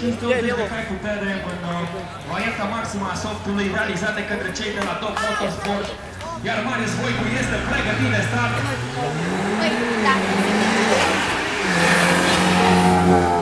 580 de cai putere în varianta maximă a softului realizate către cei de la Top Motorsport. Iar Marius Voicu este pregătit de start.